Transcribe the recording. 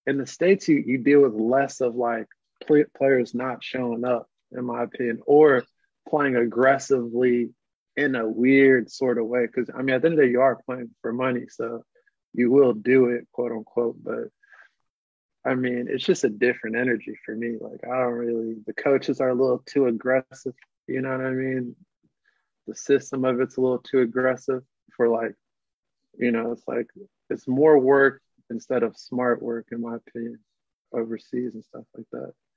in the States, you deal with less of like players not showing up, in my opinion, or playing aggressively in a weird sort of way. Because I mean, at the end of the day, you are playing for money, so you will do it, quote unquote. But I mean, it's just a different energy for me. Like, I don't really, the coaches are a little too aggressive. You know what I mean? The system of it's a little too aggressive for like, it's like, it's more work instead of smart work, in my opinion, overseas and stuff like that.